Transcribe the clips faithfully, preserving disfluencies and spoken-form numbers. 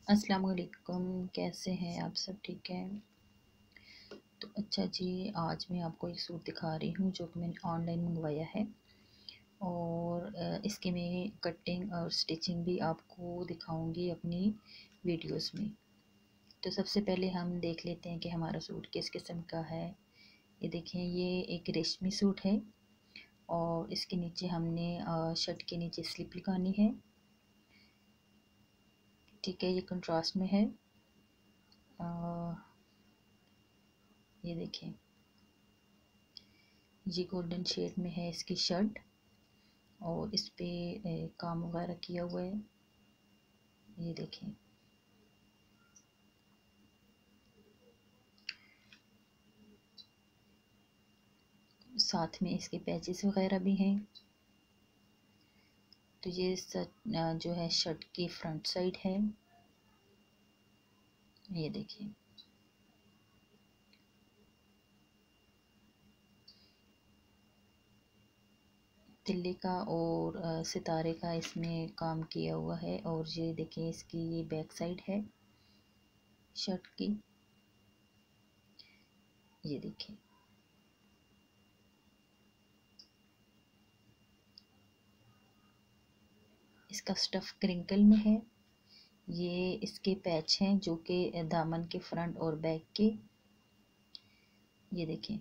अस्सलाम वालेकुम, कैसे हैं आप सब? ठीक हैं? तो अच्छा जी, आज मैं आपको एक सूट दिखा रही हूँ जो कि मैंने ऑनलाइन मंगवाया है और अ, इसकी मैं कटिंग और स्टिचिंग भी आपको दिखाऊंगी अपनी वीडियोस में। तो सबसे पहले हम देख लेते हैं कि हमारा सूट किस किस्म का है। ये देखें, ये एक रेशमी सूट है और इसके नीचे हमने अ, शर्ट के नीचे स्लिप लगानी है। ठीक है, ये कंट्रास्ट में है। अ, ये देखें, ये गोल्डन शेड में है इसकी शर्ट और इस पे ए, काम वगैरह किया हुआ है। ये देखें, साथ में इसके पैचेस वगैरह भी हैं। तो ये सच, जो है शर्ट की फ्रंट साइड है। ये देखिए, तिल्ले का और अ, सितारे का इसमें काम किया हुआ है। और ये देखिए, इसकी ये बैक साइड है शर्ट की। ये देखिए, इसका स्टफ क्रिंकल में है। ये इसके पैच हैं जो कि दामन के फ्रंट और बैक के। ये देखिए,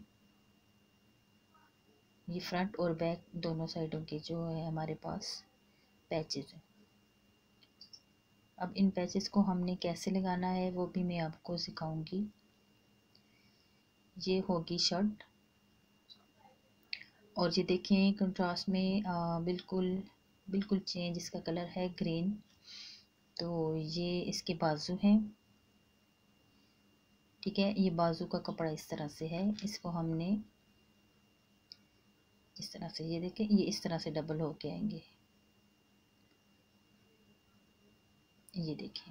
ये फ्रंट और बैक दोनों साइडों के जो है हमारे पास पैचेस हैं। अब इन पैचेस को हमने कैसे लगाना है वो भी मैं आपको सिखाऊंगी। ये होगी शर्ट और ये देखें, कंट्रास्ट में आ, बिल्कुल बिल्कुल चेंज इसका कलर है, ग्रीन। तो ये इसके बाजू हैं। ठीक है, ये बाजू का कपड़ा इस तरह से है। इसको हमने इस तरह से, ये देखें, ये इस तरह से डबल होके आएंगे। ये देखें,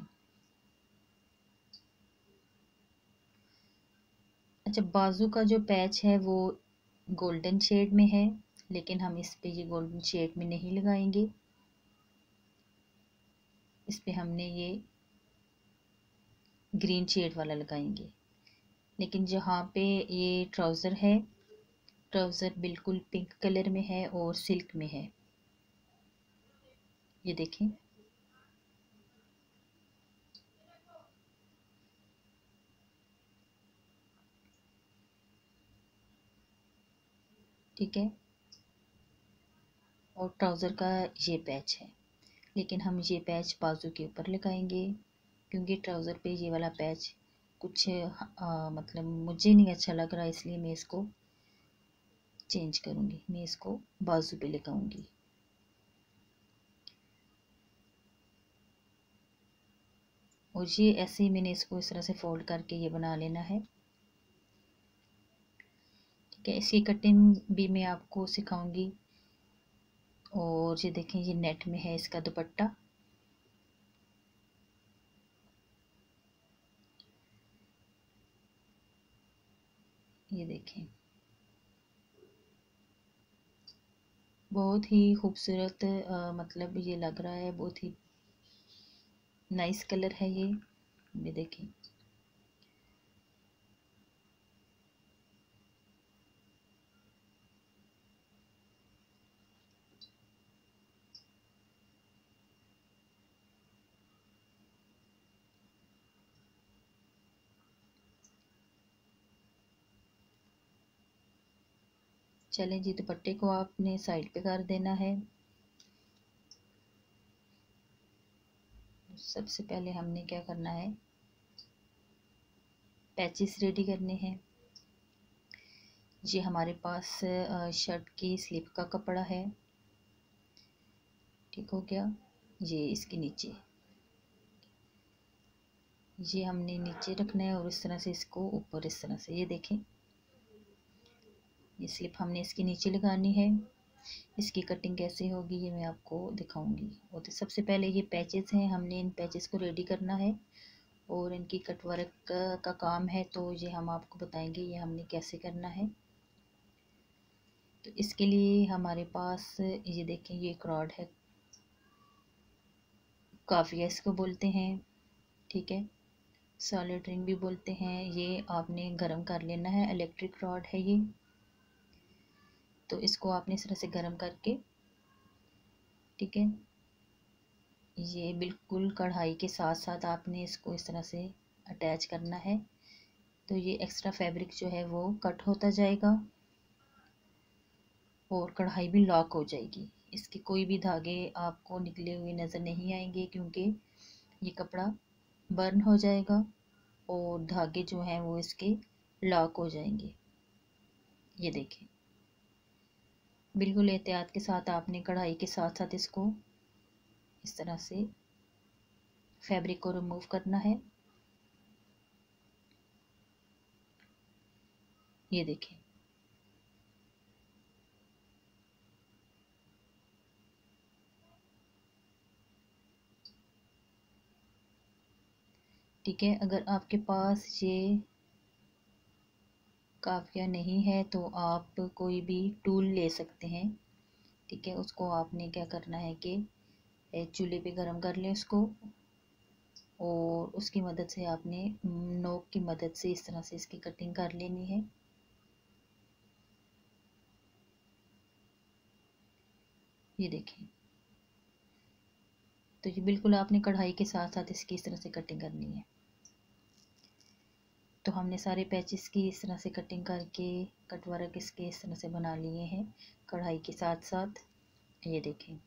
अच्छा, बाजू का जो पैच है वो गोल्डन शेड में है, लेकिन हम इस पे ये गोल्डन शेड में नहीं लगाएंगे। इस पे हमने ये ग्रीन शेड वाला लगाएंगे। लेकिन जहाँ पे ये ट्राउज़र है, ट्राउज़र बिल्कुल पिंक कलर में है और सिल्क में है। ये देखें, ठीक है। और ट्राउज़र का ये पैच है, लेकिन हम ये पैच बाजू के ऊपर लगाएंगे क्योंकि ट्राउज़र पे ये वाला पैच कुछ आ, मतलब मुझे नहीं अच्छा लग रहा, इसलिए मैं इसको चेंज करूँगी। मैं इसको बाजू पे लगाऊंगी। और ये ऐसे ही मैंने इसको इस तरह से फोल्ड करके ये बना लेना है। ठीक है, इसकी कटिंग भी मैं आपको सिखाऊंगी। और ये देखें, ये नेट में है इसका दुपट्टा। ये देखें, बहुत ही खूबसूरत मतलब ये लग रहा है, बहुत ही नाइस कलर है ये। ये देखें, चलें जी, दुपट्टे को आपने साइड पे कर देना है। सबसे पहले हमने क्या करना है, पैचेस रेडी करने हैं। ये हमारे पास शर्ट की स्लीव का कपड़ा है। ठीक हो गया। ये इसके नीचे, ये हमने नीचे रखना है और इस तरह से इसको ऊपर इस तरह से। ये देखें, ये स्लिप हमने इसके नीचे लगानी है। इसकी कटिंग कैसे होगी ये मैं आपको दिखाऊंगी। और तो सबसे पहले ये पैचेस हैं, हमने इन पैचेस को रेडी करना है और इनकी कटवर्क का, का काम है, तो ये हम आपको बताएंगे ये हमने कैसे करना है। तो इसके लिए हमारे पास ये देखें, ये एक रॉड है, काफिया इसको बोलते हैं। ठीक है, सॉलिड रिंग भी बोलते हैं। ये आपने गरम कर लेना है, इलेक्ट्रिक रॉड है ये। तो इसको आपने इस तरह से गरम करके, ठीक है, ये बिल्कुल कढ़ाई के साथ साथ आपने इसको इस तरह से अटैच करना है। तो ये एक्स्ट्रा फैब्रिक जो है वो कट होता जाएगा और कढ़ाई भी लॉक हो जाएगी। इसके कोई भी धागे आपको निकले हुए नज़र नहीं आएंगे, क्योंकि ये कपड़ा बर्न हो जाएगा और धागे जो हैं वो इसके लॉक हो जाएंगे। ये देखें, बिल्कुल एहतियात के साथ आपने कढ़ाई के साथ साथ इसको इस तरह से फैब्रिक को रिमूव करना है। ये देखें, ठीक है। अगर आपके पास ये काफिया नहीं है तो आप कोई भी टूल ले सकते हैं, ठीक है। उसको आपने क्या करना है कि चूल्हे पे गरम कर लें उसको, और उसकी मदद से आपने नोक की मदद से इस तरह से इसकी कटिंग कर लेनी है। ये देखें, तो ये बिल्कुल आपने कढ़ाई के साथ साथ इसकी इस तरह से कटिंग करनी है। तो हमने सारे पैचेस की इस तरह से कटिंग करके कट वर्क इसके इस तरह से बना लिए हैं कढ़ाई के साथ साथ। ये देखें,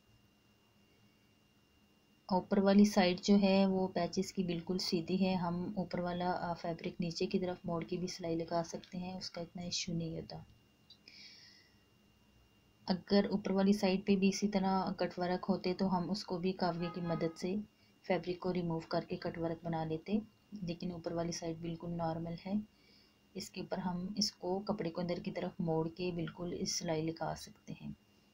ऊपर वाली साइड जो है वो पैचेस की बिल्कुल सीधी है। हम ऊपर वाला फैब्रिक नीचे की तरफ मोड़ के भी सिलाई लगा सकते हैं, उसका इतना इश्यू नहीं होता। अगर ऊपर वाली साइड पे भी इसी तरह कट वर्क होते तो हम उसको भी काविये की मदद से फैब्रिक को रिमूव करके कट वर्क बना लेते, लेकिन ऊपर वाली साइड बिल्कुल नॉर्मल है। इसके ऊपर हम इसको कपड़े को अंदर की तरफ मोड़ के बिल्कुल इस सिलाई लगा सकते हैं।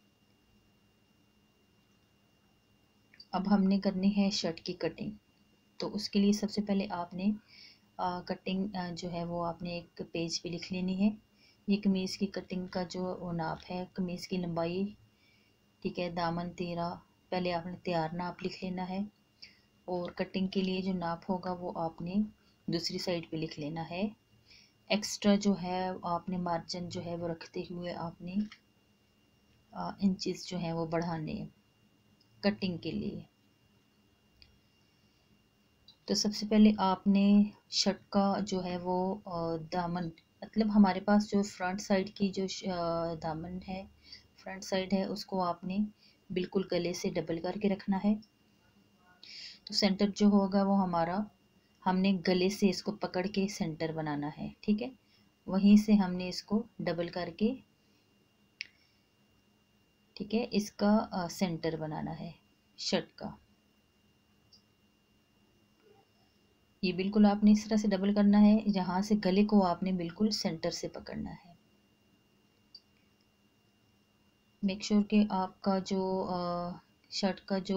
अब हमने करनी है शर्ट की कटिंग। तो उसके लिए सबसे पहले आपने आ, कटिंग आ, जो है वो आपने एक पेज पे लिख लेनी है। ये कमीज़ की कटिंग का जो वो नाप है, कमीज़ की लंबाई, ठीक है, दामन तेरह, पहले आपने तैयार नाप लिख लेना है। और कटिंग के लिए जो नाप होगा वो आपने दूसरी साइड पे लिख लेना है। एक्स्ट्रा जो है आपने मार्जिन जो है वो रखते हुए आपने इंचेस जो हैं वो बढ़ाने हैं कटिंग के लिए। तो सबसे पहले आपने शर्ट का जो है वो दामन, मतलब हमारे पास जो फ्रंट साइड की जो दामन है, फ्रंट साइड है, उसको आपने बिल्कुल गले से डबल करके रखना है। तो सेंटर जो होगा वो हमारा, हमने गले से इसको पकड़ के सेंटर बनाना है, ठीक है। वहीं से हमने इसको डबल करके, ठीक है, इसका सेंटर बनाना है शर्ट का। ये बिल्कुल आपने इस तरह से डबल करना है, यहाँ से गले को आपने बिल्कुल सेंटर से पकड़ना है। मेक श्योर कि आपका जो शर्ट का जो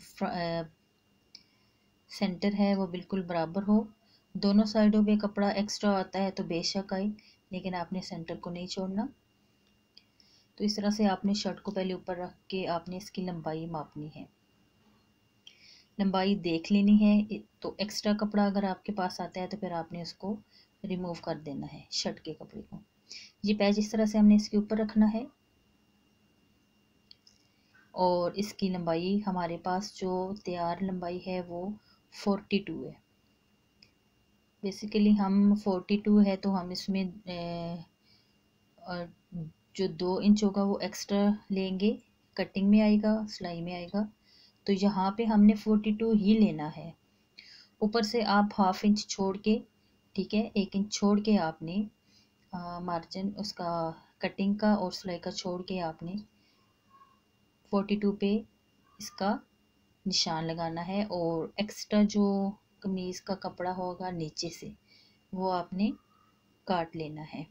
सेंटर है वो बिल्कुल बराबर हो। दोनों साइडों पे कपड़ा एक्स्ट्रा आता है तो बेशक आए, लेकिन आपने सेंटर को नहीं छोड़ना। तो इस तरह से आपने शर्ट को पहले ऊपर रख के आपने इसकी लंबाई मापनी है, लंबाई देख लेनी है। तो एक्स्ट्रा कपड़ा अगर आपके पास आता है तो फिर आपने उसको रिमूव कर देना है शर्ट के कपड़े को। ये पैच इस तरह से हमने इसके ऊपर रखना है। और इसकी लंबाई हमारे पास जो तैयार लंबाई है वो फोर्टी टू है। बेसिकली हम फोर्टी टू है तो हम इसमें और जो दो इंच होगा वो एक्स्ट्रा लेंगे, कटिंग में आएगा, सिलाई में आएगा। तो यहाँ पे हमने फोर्टी टू ही लेना है। ऊपर से आप हाफ इंच छोड़ के, ठीक है, एक इंच छोड़ के आपने मार्जिन उसका कटिंग का और सिलाई का छोड़ के आपने फोर्टी टू पे इसका निशान लगाना है। और एक्स्ट्रा जो कमीज़ का कपड़ा होगा नीचे से वो आपने काट लेना है,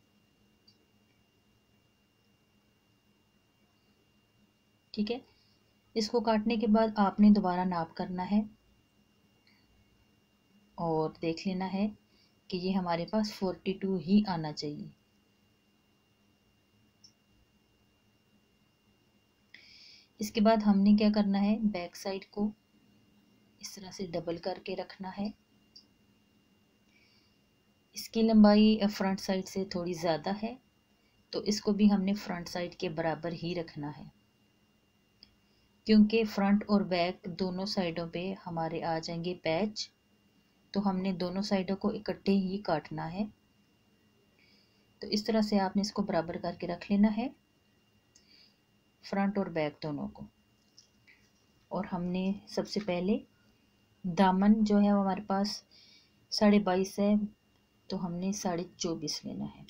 ठीक है। इसको काटने के बाद आपने दोबारा नाप करना है और देख लेना है कि ये हमारे पास फोर्टी टू ही आना चाहिए। इसके बाद हमने क्या करना है, बैक साइड को इस तरह से डबल करके रखना है। इसकी लंबाई फ्रंट साइड से थोड़ी ज़्यादा है, तो इसको भी हमने फ्रंट साइड के बराबर ही रखना है, क्योंकि फ्रंट और बैक दोनों साइडों पे हमारे आ जाएंगे पैच, तो हमने दोनों साइडों को इकट्ठे ही काटना है। तो इस तरह से आपने इसको बराबर करके रख लेना है, फ्रंट और बैक दोनों को। और हमने सबसे पहले दामन जो है वो हमारे पास साढ़े बाईस है, तो हमने साढ़े चौबीस लेना है।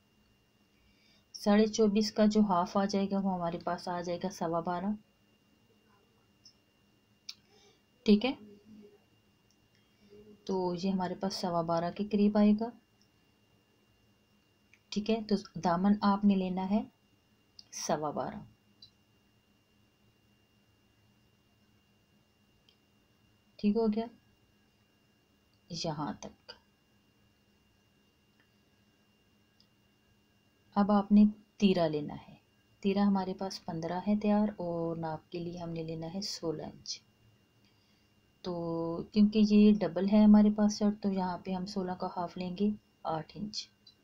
साढ़े चौबीस का जो हाफ आ जाएगा वो हमारे पास आ जाएगा सवा बारह। ठीक है, तो ये हमारे पास सवा बारह के करीब आएगा। ठीक है, तो दामन आपने लेना है सवा बारह। ठीक हो गया यहाँ तक। अब आपने तीरा लेना है। तीरा हमारे पास पंद्रह है तैयार, और नाप के लिए हमने लेना है सोलह इंच। तो क्योंकि ये डबल है हमारे पास शर्ट, तो यहाँ पे हम सोलह का हाफ लेंगे, आठ इंच।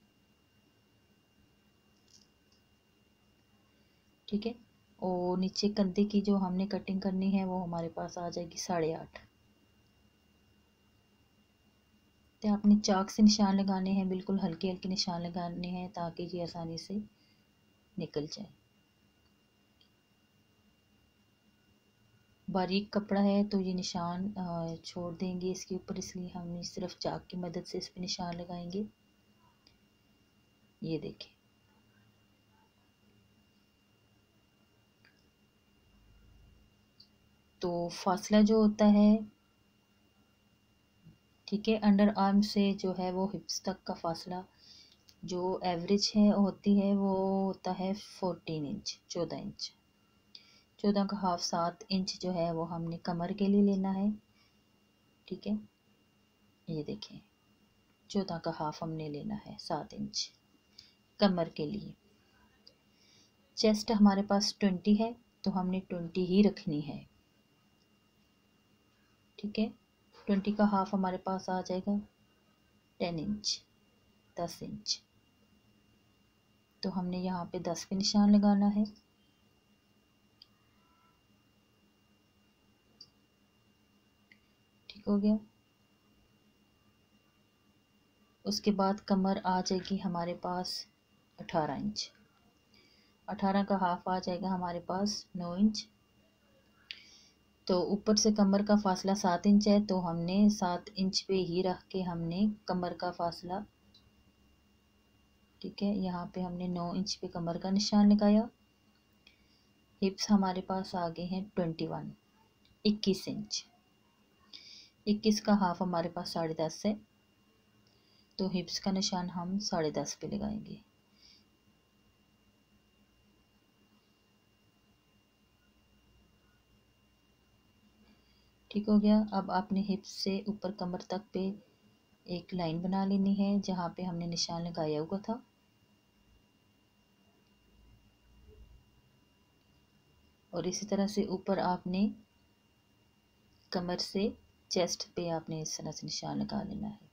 ठीक है, और नीचे कंधे की जो हमने कटिंग करनी है वो हमारे पास आ जाएगी साढ़े आठ। तो आपने चाक से निशान लगाने हैं, बिल्कुल हल्के हल्के निशान लगाने हैं ताकि ये आसानी से निकल जाए। बारीक कपड़ा है तो ये निशान छोड़ देंगे इसके ऊपर, इसलिए हम सिर्फ चाक की मदद से इस पर निशान लगाएंगे। ये देखें, तो फासला जो होता है, ठीक है, अंडर आर्म से जो है वो हिप्स तक का फासला जो एवरेज है होती है वो होता है फोर्टीन इंच, चौदह इंच। चौदह का हाफ सात इंच जो है वो हमने कमर के लिए लेना है। ठीक है, ये देखें, चौदह का हाफ हमने लेना है सात इंच कमर के लिए। चेस्ट हमारे पास ट्वेंटी है, तो हमने ट्वेंटी ही रखनी है। ठीक है, ट्वेंटी का हाफ हमारे पास आ जाएगा टेन इंच, दस इंच। तो हमने यहाँ पे दस पे निशान लगाना है। ठीक हो गया। उसके बाद कमर आ जाएगी हमारे पास अठारह इंच। अठारह का हाफ आ जाएगा हमारे पास नौ इंच। तो ऊपर से कमर का फासला सात इंच है, तो हमने सात इंच पे ही रख के हमने कमर का फासला, ठीक है, यहाँ पे हमने नौ इंच पे कमर का निशान लगाया। हिप्स हमारे पास आ गए हैं ट्वेंटी वन, इक्कीस इंच। इक्कीस का हाफ हमारे पास साढ़े दस है, तो हिप्स का निशान हम साढ़े दस पे लगाएंगे। ठीक हो गया। अब आपने हिप्स से ऊपर कमर तक पे एक लाइन बना लेनी है जहाँ पे हमने निशान लगाया हुआ था। और इसी तरह से ऊपर आपने कमर से चेस्ट पे आपने इस तरह से निशान लगा लेना है।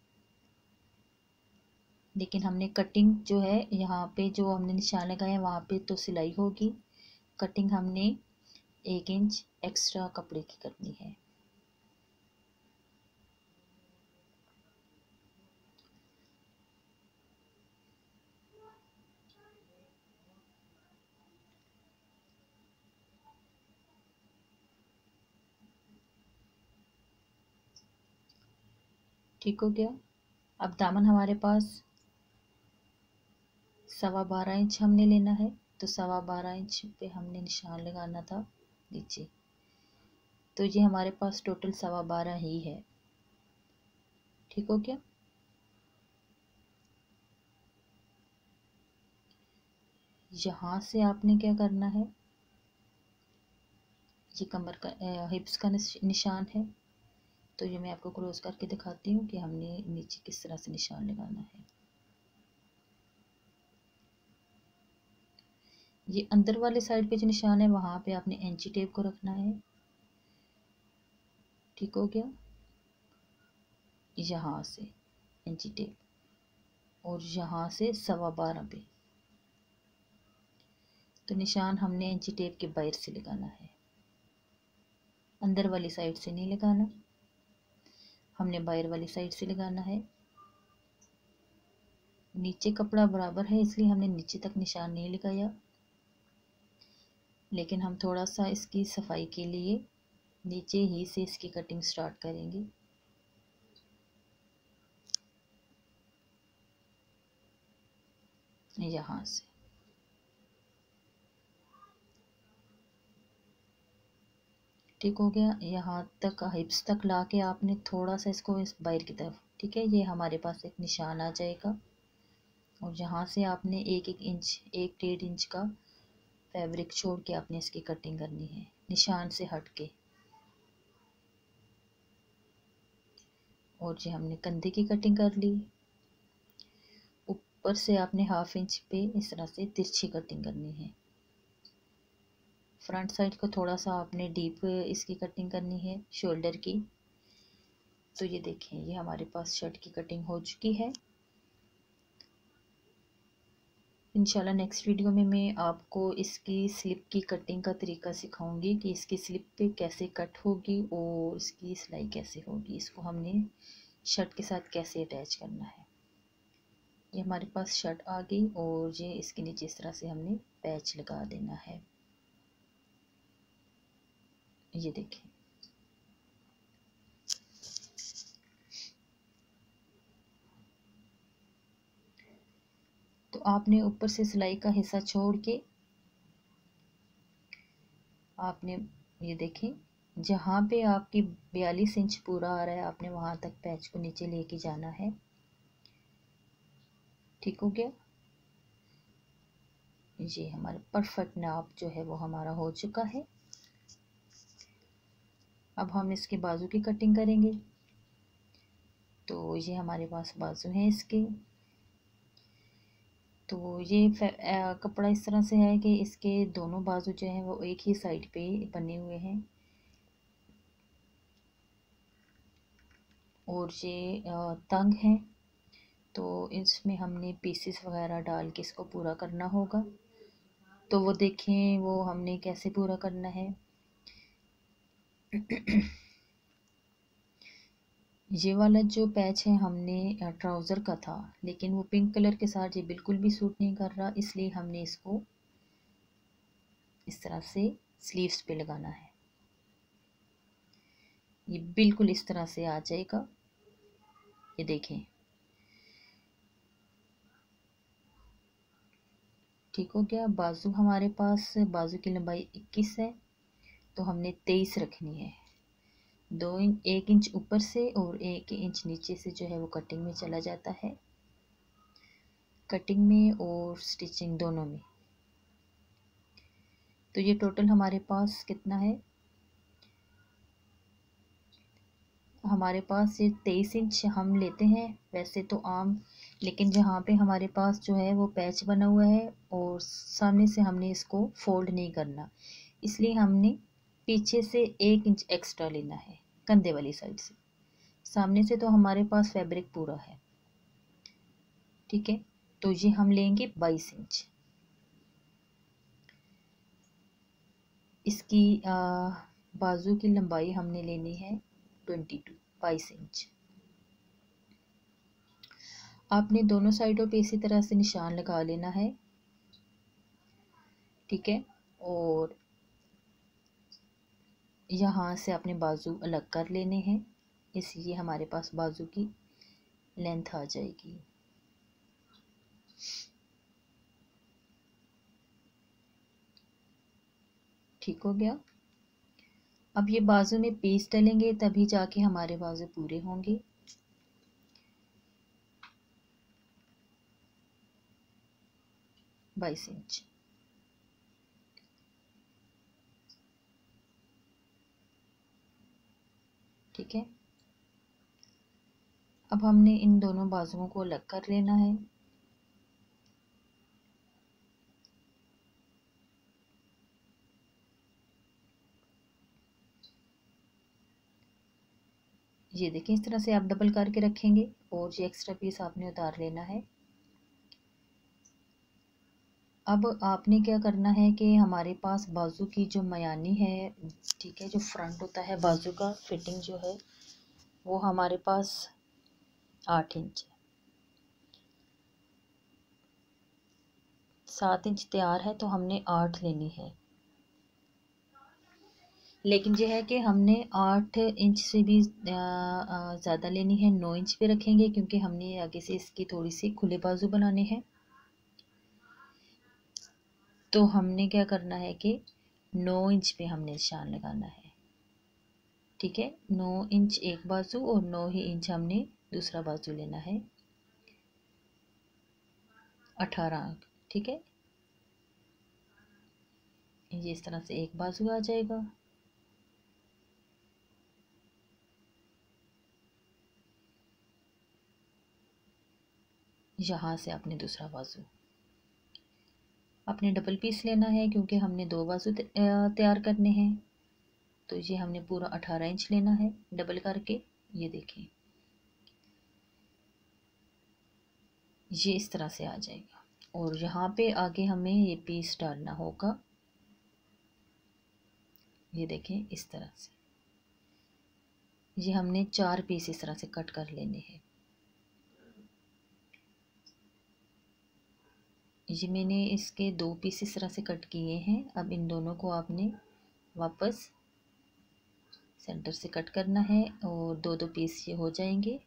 लेकिन हमने कटिंग जो है यहाँ पे जो हमने निशान लगाया वहाँ पे तो सिलाई होगी, कटिंग हमने एक इंच एक्स्ट्रा कपड़े की करनी है। ठीक हो गया। अब दामन हमारे पास सवा बारह इंच हमने लेना है, तो सवा बारह इंच पे हमने निशान लगाना था नीचे। तो ये हमारे पास टोटल सवा बारह ही है। ठीक हो गया। यहाँ से आपने क्या करना है, ये कमर का हिप्स का निशान है, तो ये मैं आपको क्लोज करके दिखाती हूँ कि हमने नीचे किस तरह से निशान लगाना है। ये अंदर वाले साइड पे जो निशान है वहाँ पे आपने इंची टेप को रखना है। ठीक हो गया। यहाँ से इंची टेप और यहाँ से सवा बारह पे, तो निशान हमने इंची टेप के बाहर से लगाना है, अंदर वाली साइड से नहीं लगाना, हमने बाहर वाली साइड से लगाना है। नीचे कपड़ा बराबर है इसलिए हमने नीचे तक निशान नहीं लगाया, लेकिन हम थोड़ा सा इसकी सफाई के लिए नीचे ही से इसकी कटिंग स्टार्ट करेंगे। यहाँ से ठीक हो गया। यहाँ तक हिप्स तक लाके आपने थोड़ा सा इसको इस बाहर की तरफ, ठीक है, ये हमारे पास एक निशान आ जाएगा। और यहाँ से आपने एक एक इंच, एक डेढ़ इंच का फैब्रिक छोड़ के आपने इसकी कटिंग करनी है निशान से हट के। और ये हमने कंधे की कटिंग कर ली। ऊपर से आपने हाफ इंच पे इस तरह से तिरछी कटिंग करनी है। फ्रंट साइड को थोड़ा सा आपने डीप इसकी कटिंग करनी है शोल्डर की। तो ये देखें, ये हमारे पास शर्ट की कटिंग हो चुकी है। इंशाल्लाह नेक्स्ट वीडियो में मैं आपको इसकी स्लिप की कटिंग का तरीका सिखाऊंगी कि इसकी स्लिप पे कैसे कट होगी और इसकी सिलाई कैसे होगी, इसको हमने शर्ट के साथ कैसे अटैच करना है। ये हमारे पास शर्ट आ गई और ये इसके नीचे इस तरह से हमने पैच लगा देना है। ये देखें, तो आपने ऊपर से सिलाई का हिस्सा छोड़ के आपने ये देखें, जहाँ पे आपकी बयालीस इंच पूरा आ रहा है आपने वहाँ तक पैच को नीचे लेके जाना है। ठीक हो गया। ये हमारा परफेक्ट नाप जो है वो हमारा हो चुका है। अब हम इसके बाजू की कटिंग करेंगे। तो ये हमारे पास बाजू हैं इसके। तो ये कपड़ा इस तरह से है कि इसके दोनों बाजू जो हैं वो एक ही साइड पे बने हुए हैं और ये तंग हैं, तो इसमें हमने पीसेस वगैरह डाल के इसको पूरा करना होगा। तो वो देखें वो हमने कैसे पूरा करना है। ये वाला जो पैच है हमने ट्राउज़र का था, लेकिन वो पिंक कलर के साथ ये बिल्कुल भी सूट नहीं कर रहा, इसलिए हमने इसको इस तरह से स्लीव्स पे लगाना है। ये बिल्कुल इस तरह से आ जाएगा। ये देखें, ठीक हो गया। बाजू हमारे पास, बाजू की लंबाई इक्कीस है, तो हमने तेईस रखनी है। दो इंच, एक इंच ऊपर से और एक इंच नीचे से जो है वो कटिंग में चला जाता है, कटिंग में और स्टिचिंग दोनों में। तो ये टोटल हमारे पास कितना है, हमारे पास ये तेईस इंच हम लेते हैं वैसे तो आम, लेकिन जहाँ पे हमारे पास जो है वो पैच बना हुआ है और सामने से हमने इसको फोल्ड नहीं करना, इसलिए हमने पीछे से एक इंच एक्स्ट्रा लेना है कंधे वाली साइड से। सामने से तो हमारे पास फैब्रिक पूरा है, ठीक है। तो ये हम लेंगे बाईस इंच। इसकी आ, बाजू की लंबाई हमने लेनी है ट्वेंटी टू, बाईस इंच। आपने दोनों साइडों पे इसी तरह से निशान लगा लेना है, ठीक है। और यहाँ से आपने बाजू अलग कर लेने हैं, इसलिए हमारे पास बाजू की लेंथ आ जाएगी। ठीक हो गया। अब ये बाजू में पीस डालेंगे तभी जाके हमारे बाजू पूरे होंगे। बाईस इंच, ठीक है। अब हमने इन दोनों बाजुओं को अलग कर लेना है। ये देखें, इस तरह से आप डबल करके रखेंगे और ये एक्स्ट्रा पीस आपने उतार लेना है। अब आपने क्या करना है कि हमारे पास बाजू की जो मयानी है, ठीक है, जो फ्रंट होता है बाजू का फिटिंग जो है वो हमारे पास आठ इंच है। सात इंच तैयार है तो हमने आठ लेनी है, लेकिन ये है कि हमने आठ इंच से भी ज़्यादा लेनी है, नौ इंच पे रखेंगे क्योंकि हमने आगे से इसकी थोड़ी सी खुले बाजू बनाने हैं। तो हमने क्या करना है कि नौ इंच पे हमने निशान लगाना है, ठीक है। नौ इंच एक बाजू और नौ ही इंच हमने दूसरा बाजू लेना है, अठारह अंक, ठीक है। ये इस तरह से एक बाजू आ जाएगा। यहाँ से आपने दूसरा बाजू अपने डबल पीस लेना है क्योंकि हमने दो बाजू तैयार करने हैं। तो ये हमने पूरा अठारह इंच लेना है डबल करके। ये देखें, ये इस तरह से आ जाएगा और यहाँ पे आगे हमें ये पीस डालना होगा। ये देखें, इस तरह से ये हमने चार पीस इस तरह से कट कर लेने हैं। ये मैंने इसके दो पीस इस तरह से कट किए हैं। अब इन दोनों को आपने वापस सेंटर से कट करना है और दो दो पीस ये हो जाएंगे।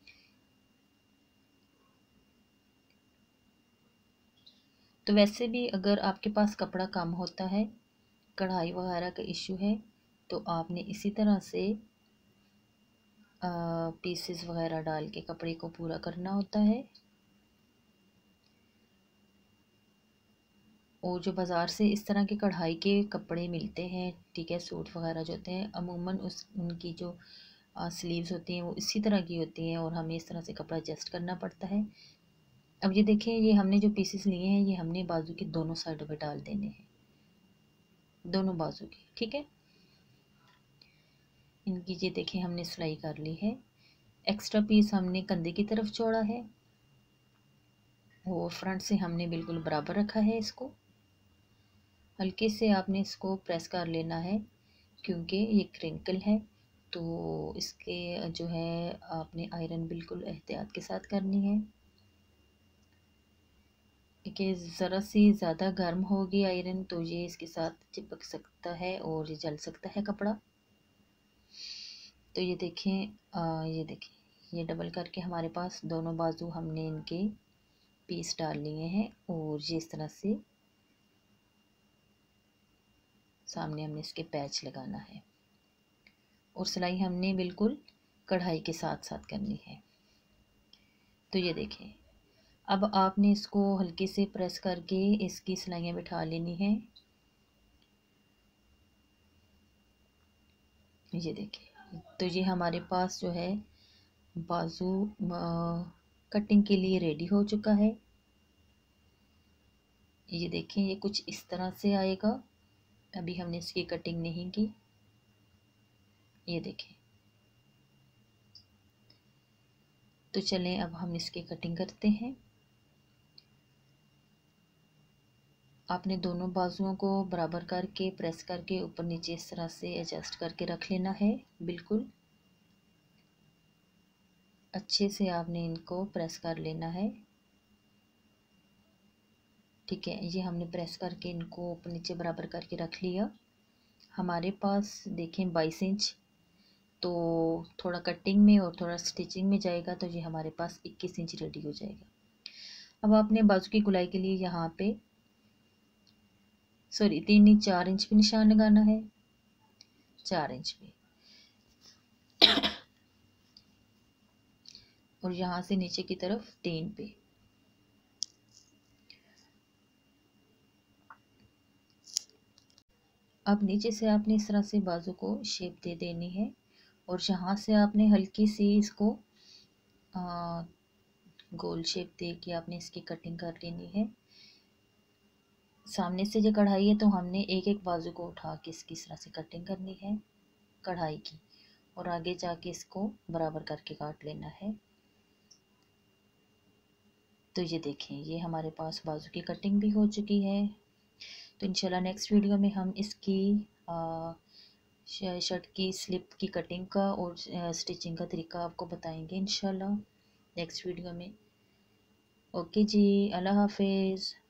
तो वैसे भी अगर आपके पास कपड़ा कम होता है, कढ़ाई वगैरह का इशू है, तो आपने इसी तरह से पीसेस वगैरह डाल के कपड़े को पूरा करना होता है। और जो बाज़ार से इस तरह के कढ़ाई के कपड़े मिलते हैं, ठीक है, सूट वगैरह जो होते हैं, अमूमन उस उनकी जो स्लीव्स होती हैं वो इसी तरह की होती हैं और हमें इस तरह से कपड़ा एडजस्ट करना पड़ता है। अब ये देखें, ये हमने जो पीसेस लिए हैं ये हमने बाजू के दोनों साइडों पे डाल देने हैं, दोनों बाजू की, ठीक है। इनकी ये देखें हमने सिलाई कर ली है। एक्स्ट्रा पीस हमने कंधे की तरफ छोड़ा है और फ्रंट से हमने बिल्कुल बराबर रखा है। इसको हल्के से आपने इसको प्रेस कर लेना है क्योंकि ये क्रिंकल है, तो इसके जो है आपने आयरन बिल्कुल एहतियात के साथ करनी है कि ज़रा सी ज़्यादा गर्म होगी आयरन तो ये इसके साथ चिपक सकता है और ये जल सकता है कपड़ा। तो ये देखें, आ, ये देखें, ये डबल करके हमारे पास दोनों बाजू हमने इनके पीस डाल लिए हैं और ये इस तरह से सामने हमने इसके पैच लगाना है और सिलाई हमने बिल्कुल कढ़ाई के साथ साथ करनी है। तो ये देखें, अब आपने इसको हल्के से प्रेस करके इसकी सिलाइयाँ बिठा लेनी है। ये देखें, तो ये हमारे पास जो है बाजू कटिंग के लिए रेडी हो चुका है। ये देखें, ये कुछ इस तरह से आएगा। अभी हमने इसकी कटिंग नहीं की। ये देखें, तो चलें अब हम इसकी कटिंग करते हैं। आपने दोनों बाजुओं को बराबर करके प्रेस करके ऊपर नीचे इस तरह से एडजस्ट करके रख लेना है। बिल्कुल अच्छे से आपने इनको प्रेस कर लेना है, ठीक है। ये हमने प्रेस करके इनको ऊपर नीचे बराबर करके रख लिया। हमारे पास देखें बाईस इंच, तो थोड़ा कटिंग में और थोड़ा स्टिचिंग में जाएगा तो ये हमारे पास इक्कीस इंच रेडी हो जाएगा। अब आपने बाजू की गुलाई के लिए यहाँ पे सॉरी तीन इंच चार इंच पे निशान लगाना है, चार इंच पे, और यहाँ से नीचे की तरफ तीन पे। अब नीचे से आपने इस तरह से बाजू को शेप दे देनी है और यहाँ से आपने हल्की सी इसको आ, गोल शेप दे के आपने इसकी कटिंग कर लेनी है। सामने से जो कढ़ाई है तो हमने एक एक बाजू को उठा के इसकी इस तरह से कटिंग करनी है कढ़ाई की, और आगे जाके इसको बराबर करके काट लेना है। तो ये देखें, ये हमारे पास बाजू की कटिंग भी हो चुकी है। तो इंशाल्लाह नेक्स्ट वीडियो में हम इसकी आ, शर्ट की स्लिप की कटिंग का और स्टिचिंग का तरीका आपको बताएंगे इंशाल्लाह नेक्स्ट वीडियो में। ओके जी, अल्लाह हाफिज़।